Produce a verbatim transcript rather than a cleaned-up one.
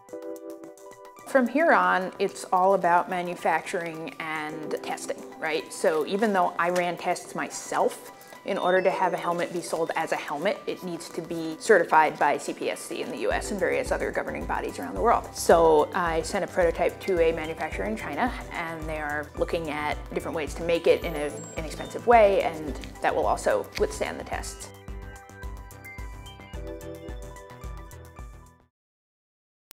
From here on, it's all about manufacturing and testing, right? So even though I ran tests myself, in order to have a helmet be sold as a helmet, it needs to be certified by C P S C in the U S and various other governing bodies around the world. So I sent a prototype to a manufacturer in China, and they are looking at different ways to make it in an inexpensive way, and that will also withstand the tests.